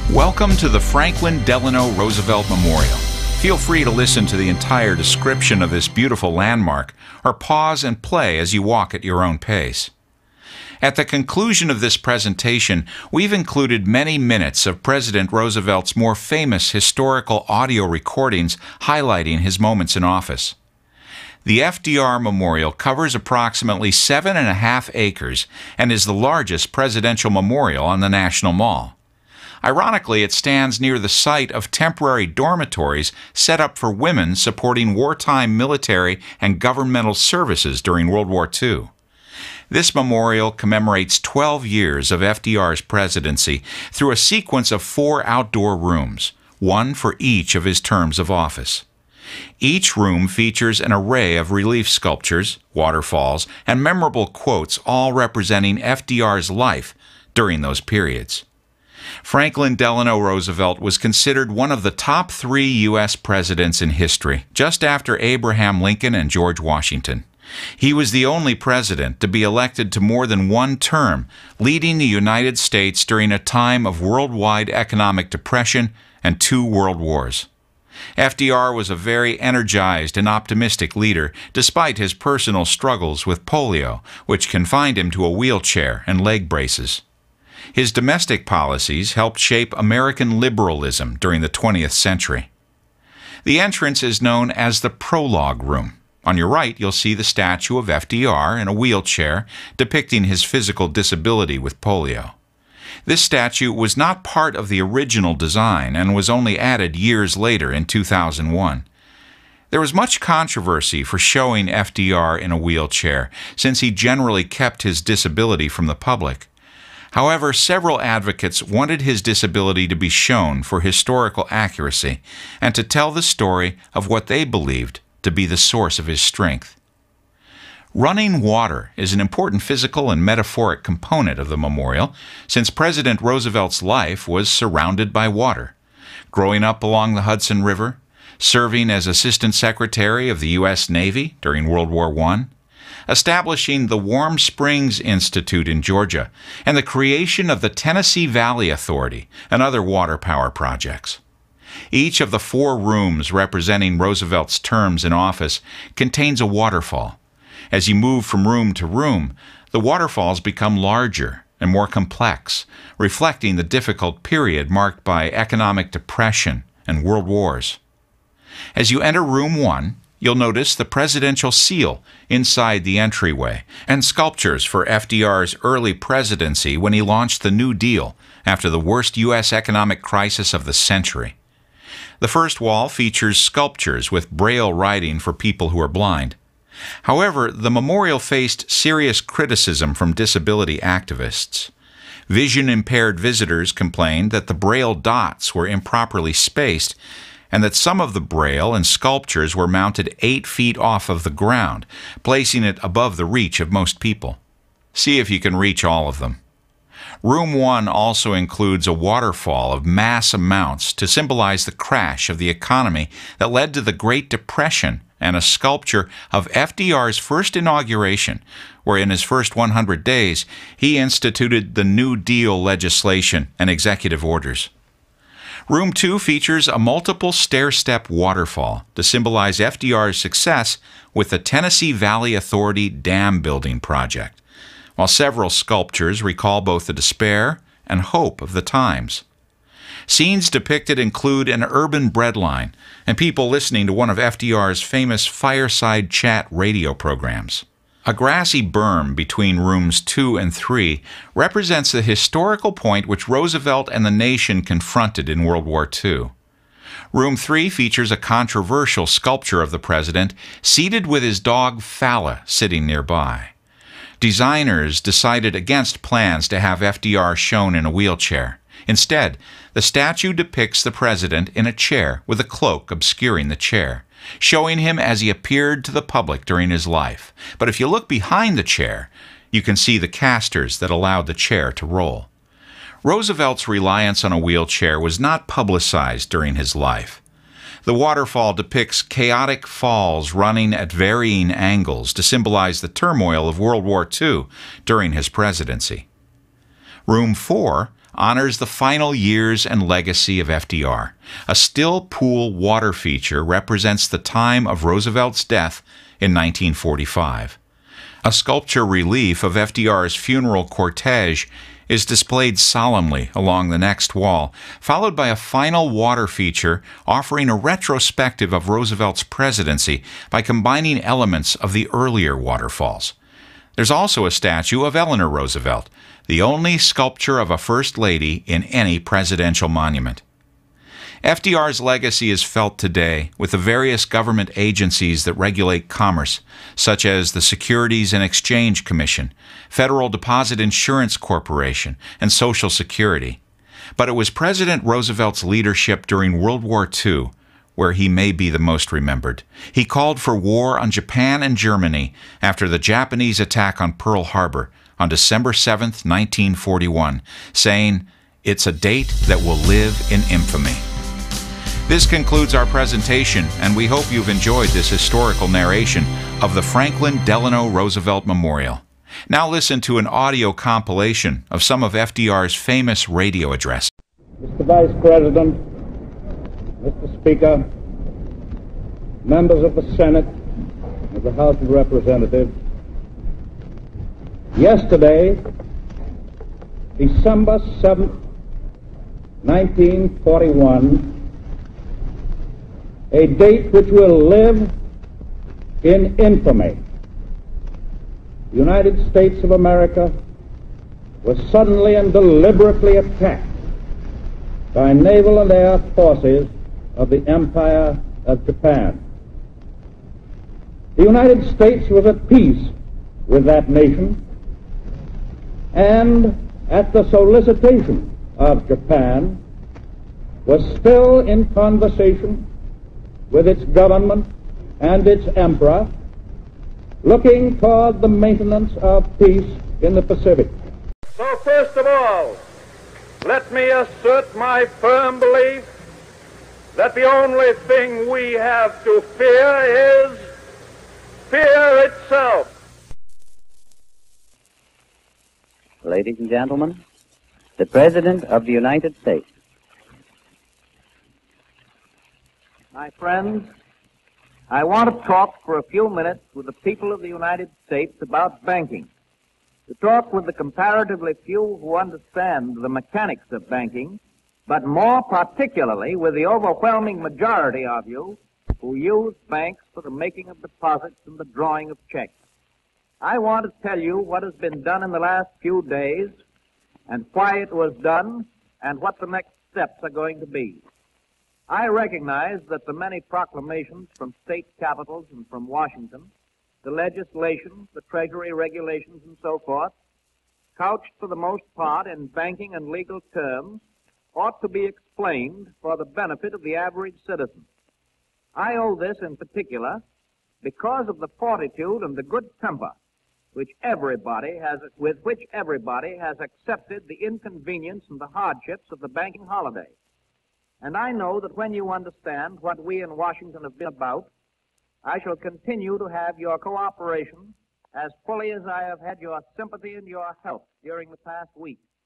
Welcome to the Franklin Delano Roosevelt Memorial. Feel free to listen to the entire description of this beautiful landmark, or pause and play as you walk at your own pace. At the conclusion of this presentation, we've included many minutes of President Roosevelt's more famous historical audio recordings highlighting his moments in office. The FDR Memorial covers approximately 7.5 acres and is the largest presidential memorial on the National Mall. Ironically, it stands near the site of temporary dormitories set up for women supporting wartime military and governmental services during World War II. This memorial commemorates 12 years of FDR's presidency through a sequence of 4 outdoor rooms, one for each of his terms of office. Each room features an array of relief sculptures, waterfalls, and memorable quotes, all representing FDR's life during those periods. Franklin Delano Roosevelt was considered one of the top 3 U.S. presidents in history, just after Abraham Lincoln and George Washington. He was the only president to be elected to more than one term, leading the United States during a time of worldwide economic depression and 2 world wars. FDR was a very energized and optimistic leader, despite his personal struggles with polio, which confined him to a wheelchair and leg braces. His domestic policies helped shape American liberalism during the 20th century. The entrance is known as the Prologue Room. On your right, you'll see the statue of FDR in a wheelchair depicting his physical disability with polio. This statue was not part of the original design and was only added years later in 2001. There was much controversy for showing FDR in a wheelchair, since he generally kept his disability from the public. However, several advocates wanted his disability to be shown for historical accuracy and to tell the story of what they believed to be the source of his strength. Running water is an important physical and metaphoric component of the memorial, since President Roosevelt's life was surrounded by water. Growing up along the Hudson River, serving as Assistant Secretary of the U.S. Navy during World War I, establishing the Warm Springs Institute in Georgia, and the creation of the Tennessee Valley Authority and other water power projects. Each of the 4 rooms representing Roosevelt's terms in office contains a waterfall. As you move from room to room, the waterfalls become larger and more complex, reflecting the difficult period marked by economic depression and world wars. As you enter room 1, you'll notice the presidential seal inside the entryway and sculptures for FDR's early presidency when he launched the New Deal after the worst U.S. economic crisis of the century. The first wall features sculptures with Braille writing for people who are blind. However, the memorial faced serious criticism from disability activists. Vision-impaired visitors complained that the Braille dots were improperly spaced and that some of the Braille and sculptures were mounted 8 feet off of the ground, placing it above the reach of most people. See if you can reach all of them. Room 1 also includes a waterfall of mass amounts to symbolize the crash of the economy that led to the Great Depression, and a sculpture of FDR's first inauguration, where in his first 100 days he instituted the New Deal legislation and executive orders. Room 2 features a multiple stair-step waterfall to symbolize FDR's success with the Tennessee Valley Authority dam building project, while several sculptures recall both the despair and hope of the times. Scenes depicted include an urban breadline and people listening to one of FDR's famous fireside chat radio programs. A grassy berm between rooms 2 and 3 represents the historical point which Roosevelt and the nation confronted in World War II. Room 3 features a controversial sculpture of the president seated with his dog Fala sitting nearby. Designers decided against plans to have FDR shown in a wheelchair. Instead, the statue depicts the president in a chair with a cloak obscuring the chair, showing him as he appeared to the public during his life. But if you look behind the chair, you can see the casters that allowed the chair to roll. Roosevelt's reliance on a wheelchair was not publicized during his life. The waterfall depicts chaotic falls running at varying angles to symbolize the turmoil of World War II during his presidency. Room 4 honors the final years and legacy of FDR. A still pool water feature represents the time of Roosevelt's death in 1945. A sculpture relief of FDR's funeral cortege is displayed solemnly along the next wall, followed by a final water feature offering a retrospective of Roosevelt's presidency by combining elements of the earlier waterfalls. There's also a statue of Eleanor Roosevelt, the only sculpture of a First Lady in any presidential monument. FDR's legacy is felt today with the various government agencies that regulate commerce, such as the Securities and Exchange Commission, Federal Deposit Insurance Corporation, and Social Security. But it was President Roosevelt's leadership during World War II where he may be the most remembered. He called for war on Japan and Germany after the Japanese attack on Pearl Harbor on December 7, 1941, saying, "It's a date that will live in infamy." This concludes our presentation, and we hope you've enjoyed this historical narration of the Franklin Delano Roosevelt Memorial. Now listen to an audio compilation of some of FDR's famous radio addresses. Mr. Vice President, Mr. Speaker, members of the Senate, of the House of Representatives, yesterday, December 7th, 1941, a date which will live in infamy. The United States of America was suddenly and deliberately attacked by naval and air forces of the Empire of Japan. The United States was at peace with that nation, and at the solicitation of Japan, was still in conversation with its government and its emperor, looking toward the maintenance of peace in the Pacific. So first of all, let me assert my firm belief that the only thing we have to fear is fear itself. Ladies and gentlemen, the President of the United States. My friends, I want to talk for a few minutes with the people of the United States about banking. To talk with the comparatively few who understand the mechanics of banking, but more particularly with the overwhelming majority of you who use banks for the making of deposits and the drawing of checks. I want to tell you what has been done in the last few days and why it was done and what the next steps are going to be. I recognize that the many proclamations from state capitals and from Washington, the legislation, the Treasury regulations, and so forth, couched for the most part in banking and legal terms, ought to be explained for the benefit of the average citizen. I owe this in particular because of the fortitude and the good temper with which everybody has accepted the inconvenience and the hardships of the banking holiday. And I know that when you understand what we in Washington have been about, I shall continue to have your cooperation as fully as I have had your sympathy and your help during the past week.